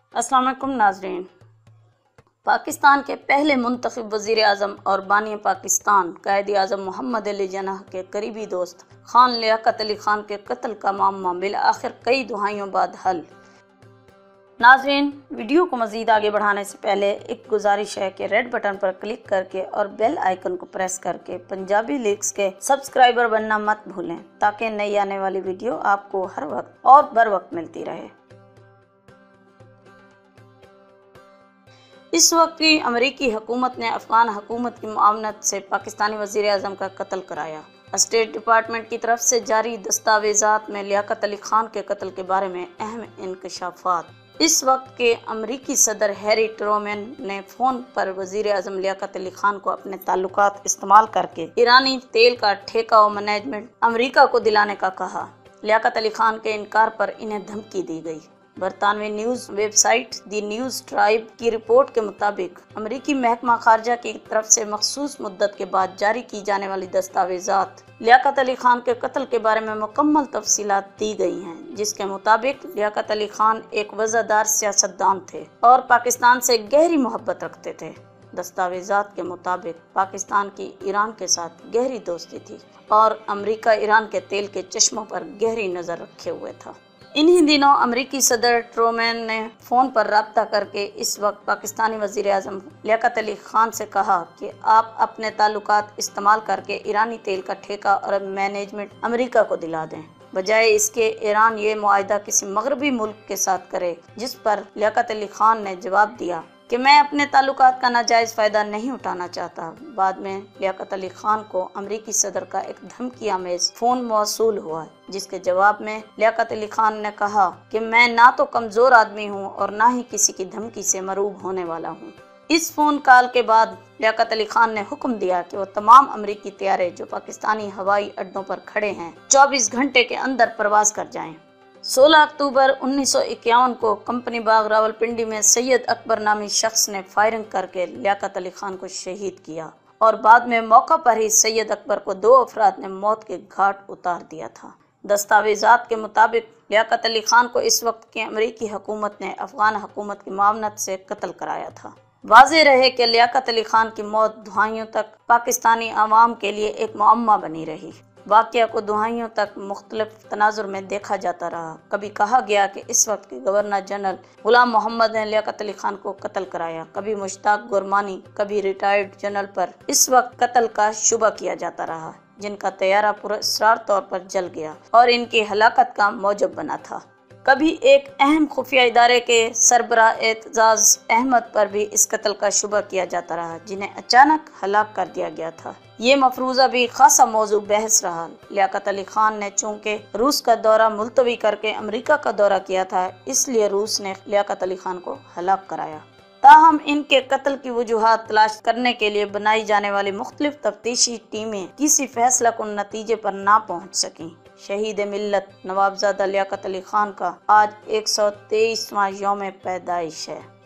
अस्सलाम वालेकुम नाज़रीन। पाकिस्तान के पहले मुंतखब वज़ीर आज़म और बानी पाकिस्तान कायद आज़म मोहम्मद अली जिन्नाह के करीबी दोस्त खान लियाकत अली खान के कत्ल का मामला बिलआखिर कई दुहाइयों बाद हल। नाज़रीन, वीडियो को मज़ीद आगे बढ़ाने से पहले एक गुजारिश है कि रेड बटन पर क्लिक करके और बेल आइकन को प्रेस करके पंजाबी लीक्स के सब्सक्राइबर बनना मत भूलें, ताकि नई आने वाली वीडियो आपको हर वक्त और बर वक्त मिलती रहे। इस वक्त की अमेरिकी हुकूमत ने अफगान हुकूमत की मुआवनत से पाकिस्तानी वज़ीर आज़म का कत्ल कराया। स्टेट डिपार्टमेंट की तरफ से जारी दस्तावेज़ात में लियाकत अली खान के कत्ल के बारे में अहम इंकशाफात। इस वक्त के अमेरिकी सदर हैरी ट्रूमैन ने फ़ोन पर वज़ीर आज़म लियाकत अली खान को अपने ताल्लुकात इस्तेमाल करके ईरानी तेल का ठेका और मैनेजमेंट अमेरिका को दिलाने का कहा। लियाकत अली खान के इनकार पर इन्हें धमकी दी गई। बरतानवी news website the news tribe की रिपोर्ट के मुताबिक अमेरिकी महकमा खारजा की तरफ से मखसूस मुद्दत के बाद जारी की जाने वाली दस्तावेज़ात लियाकत अली खान के कत्ल के बारे में मुकम्मल तफसीलात दी गई हैं, जिसके मुताबिक लियाकत अली खान एक वज़ादार सियासतदान थे और पाकिस्तान से गहरी मोहब्बत रखते थे। दस्तावेज़ात के मुताबिक पाकिस्तान की ईरान के साथ गहरी दोस्ती थी और अमेरिका ईरान के तेल के चश्मों पर गहरी नज़र रखे हुए था। इन्हीं दिनों अमेरिकी सदर ट्रूमैन ने फ़ोन पर राब्ता करके इस वक्त पाकिस्तानी वज़ीर आज़म लियाकत अली खान से कहा कि आप अपने ताल्लुकात इस्तेमाल करके ईरानी तेल का ठेका और मैनेजमेंट अमेरिका को दिला दें, बजाय इसके ईरान ये मुआहदा किसी मगरबी मुल्क के साथ करे। जिस पर लियाकत अली खान ने जवाब दिया कि मैं अपने ताल्लुकात का नाजायज़ फ़ायदा नहीं उठाना चाहता। बाद में लियाकत अली खान को अमेरिकी सदर का एक धमकी आमेज़ फ़ोन मौसूल हुआ, जिसके जवाब में लियाकत अली खान ने कहा कि मैं ना तो कमज़ोर आदमी हूँ और ना ही किसी की धमकी से मरूब होने वाला हूँ। इस फ़ोन कॉल के बाद लियाकत अली खान ने हुक्म दिया कि वो तमाम अमेरिकी तैयारे जो पाकिस्तानी हवाई अड्डों पर खड़े हैं 24 घंटे के अंदर परवाज़ कर जाएं। 16 अक्टूबर 1951 को कंपनी बाग रावलपिंडी में सैयद अकबर नामी शख्स ने फायरिंग करके लियाकत अली खान को शहीद किया और बाद में मौका पर ही सैयद अकबर को 2 अफराद ने मौत के घाट उतार दिया था। दस्तावेज़ात के मुताबिक लियाकत अली खान को इस वक्त की अमेरिकी हुकूमत ने अफगान हुकूमत की मामनत से कत्ल कराया था। वाज़ेह रहे कि लियाकत अली खान की मौत दुहाइयों तक पाकिस्तानी आवाम के लिए एक मुअम्मा बनी रही। वाक़या को दुहाइयों तक मुख्तलिफ तनाजुर में देखा जाता रहा। कभी कहा गया कि इस वक्त के गवर्नर जनरल गुलाम मोहम्मद ने लियाकत अली खान को कत्ल कराया, कभी मुश्ताक गुरमानी, कभी रिटायर्ड जनरल पर इस वक्त कत्ल का शुबा किया जाता रहा, जिनका तैयारा पुरअसरार तौर पर जल गया और इनकी हलाकत का मौजब बना था। कभी एक अहम खुफिया इदारे के सरबराह एतजाज़ अहमद पर भी इस कत्ल का शुबा किया जाता रहा, जिन्हें अचानक हलाक कर दिया गया था। ये मफरूज़ा भी खासा मौजू बहस रहा। लियाकत अली खान ने चूँकि रूस का दौरा मुलतवी करके अमेरिका का दौरा किया था, इसलिए रूस ने लियाकत अली खान को हलाक कराया। ताहम इनके कत्ल की वजूहात तलाश करने के लिए बनाई जाने वाली मुख्तलिफ तफ्तीशी टीमें किसी फैसला कुन नतीजे पर ना पहुँच सकीं। शहीद मिल्लत नवाबजादा लियाकत अली खान का आज 123वां यौम पैदाइश है।